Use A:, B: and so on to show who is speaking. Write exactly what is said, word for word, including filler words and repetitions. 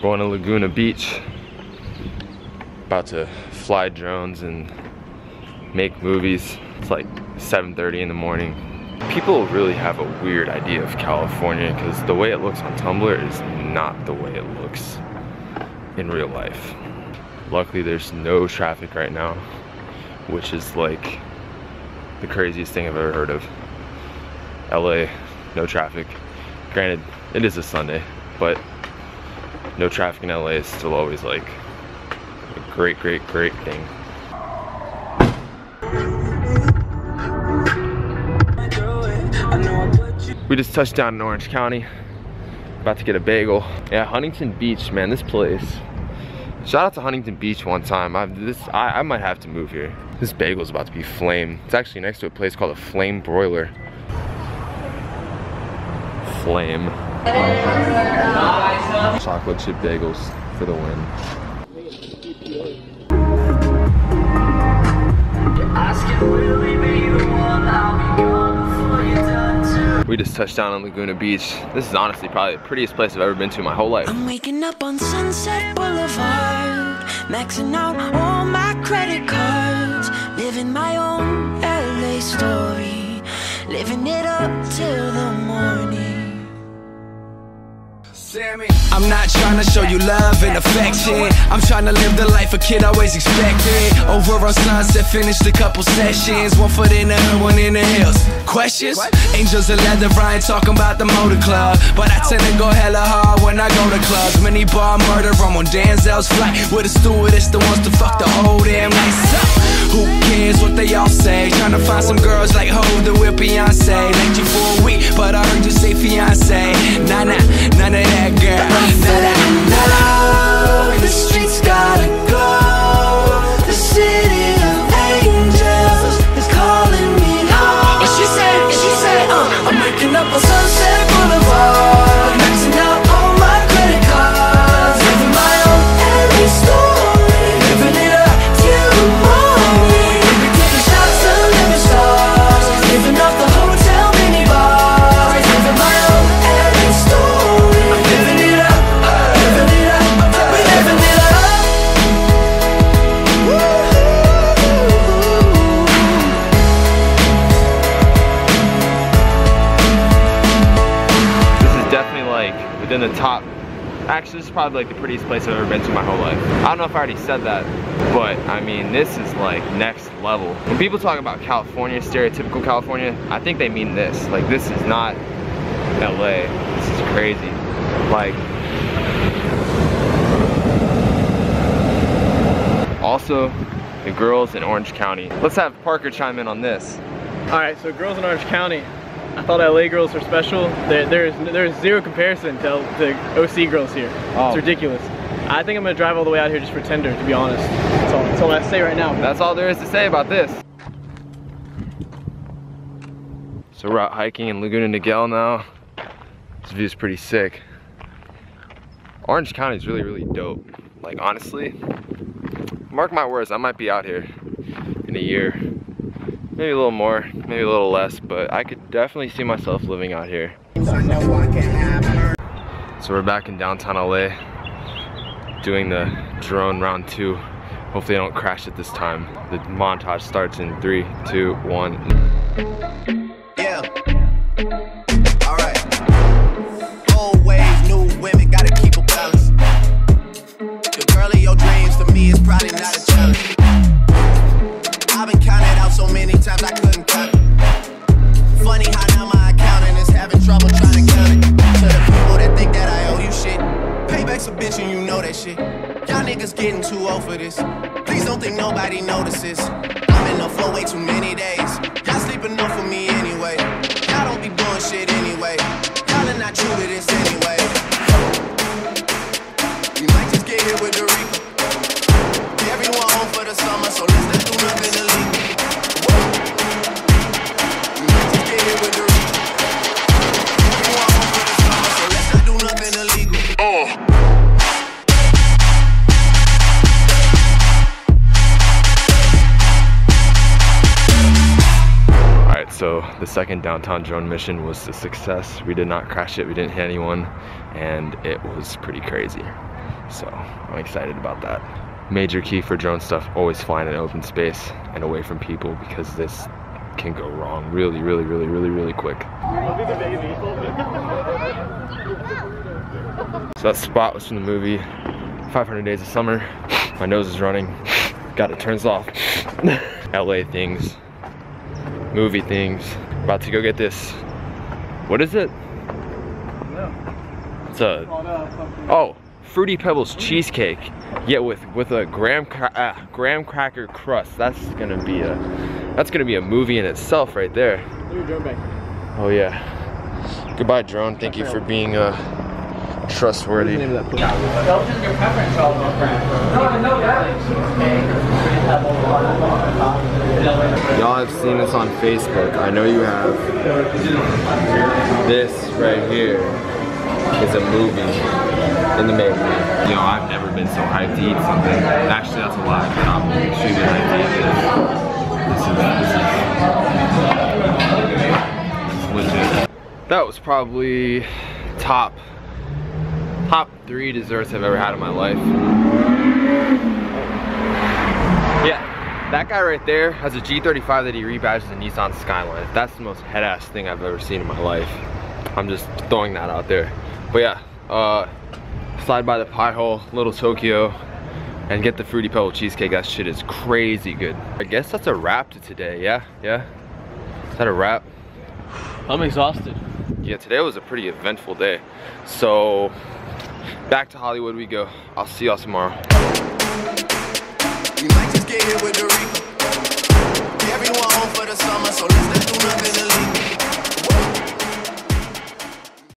A: Going to Laguna Beach. About to fly drones and make movies. It's like seven thirty in the morning. People really have a weird idea of California because the way it looks on Tumblr is not the way it looks in real life. Luckily there's no traffic right now, which is like the craziest thing I've ever heard of. L A, no traffic. Granted, it is a Sunday, but no traffic in L A is still always like a great, great, great thing. We just touched down in Orange County. About to get a bagel. Yeah, Huntington Beach, man, this place. Shout out to Huntington Beach one time. I've, this, I, I might have to move here. This bagel's about to be flame. It's actually next to a place called a Flame Broiler. Flame. Chocolate chip bagels for the win. We just touched down on Laguna Beach. This is honestly probably the prettiest place I've ever been to in my whole life.
B: I'm waking up on Sunset Boulevard, maxing out all my credit cards, living my own L A story, living it up till the morning.
C: I'm not trying to show you love and affection. I'm trying to live the life a kid always expected. Over on Sunset, finished a couple sessions. One foot in the hood, one in the hills. Questions? What? Angels of leather, I ain't talking about the motor club, but I tend to go hella hard when I go to clubs. Mini bar murder, I'm on Danzel's flight with a stewardess that wants to fuck the whole damn night. So, who cares what they all say? Trying to find some girls like Ho, the with Beyonce. Left you for a week, but I heard you say fiance. Nah, nah, none of that, girl.
B: Now the streets gotta go. The city of angels is calling me home. And she said, and she said, uh, I'm waking up on Sunset Boulevard, maxing out all my credit cards, living my own L A story, living it up till the morning. We taking shots of living stars, living off the hotel mini bars, living my own L A story, living it up.
A: Within the top, actually this is probably like the prettiest place I've ever been to in my whole life. I don't know if I already said that, but I mean this is like next level. When people talk about California, stereotypical California, I think they mean this. Like this is not L A, this is crazy. Like, also the girls in Orange County. Let's have Parker chime in on this.
D: Alright, so girls in Orange County. I thought L A girls were special. There, there's there's zero comparison to, to O C girls here. Oh. It's ridiculous. I think I'm gonna drive all the way out here just for Tinder, to be honest. That's all, that's all I have to say right now.
A: That's all there is to say about this. So we're out hiking in Laguna Niguel now. This view's pretty sick. Orange County is really, really dope. Like honestly, mark my words, I might be out here in a year. Maybe a little more, maybe a little less, but I could definitely see myself living out here. So we're back in downtown L A, doing the drone round two. Hopefully I don't crash it this time. The montage starts in three, two, one.
E: Yeah. All right. Old ways, new women, gotta keep a balance. The girl of your dreams to me is probably not a challenge. I've been counted out so many times I couldn't count it. Funny how now my accountant is having trouble trying to count it. To the people that think that I owe you shit, payback's a bitch and you know that shit. Y'all niggas getting too old for this. Please don't think nobody notices. I'm in the flow way too many days. Y'all sleep enough for me anyway. Y'all don't be doing shit anyway. Y'all are not true to this anyway. We might just get hit with the Rico. Everyone home for the summer, so let's not do nothing illegal. We might just get hit with the Rico. Everyone home for the summer, so let's not do nothing illegal. Oh.
A: So the second downtown drone mission was a success. We did not crash it, we didn't hit anyone, and it was pretty crazy. So I'm excited about that. Major key for drone stuff, always flying in open space and away from people, because this can go wrong really, really, really, really, really quick. So that spot was from the movie five hundred Days of Summer. My nose is running. Got it turns off. L A things, movie things. About to go get this. What is it? It's a, oh, Fruity Pebbles cheesecake. Yeah, with with a graham cra uh, graham cracker crust. That's gonna be a that's gonna be a movie in itself right there.
D: Your drone back.
A: Oh yeah. Goodbye, drone. Thank you for being uh, trustworthy. Y'all have seen this on Facebook. I know you have. This right here is a movie in the making. Yo, I've never been so hyped to eat something. Actually, that's a lie, but I'm extremely hyped to eat this. This is, this is, this is legit. That was probably top, top three desserts I've ever had in my life. Yeah, that guy right there has a G thirty-five that he rebadged the Nissan Skyline. That's the most head-ass thing I've ever seen in my life. I'm just throwing that out there. But yeah, uh, slide by the pie hole, Little Tokyo, and get the Fruity Pebble cheesecake. That shit is crazy good. I guess that's a wrap to today, yeah? Yeah? Is that a wrap?
D: I'm exhausted.
A: Yeah, today was a pretty eventful day. So, back to Hollywood we go. I'll see y'all tomorrow.
E: We might just get hit with the Rico. Everyone home for the summer, so let's not do nothing illegal.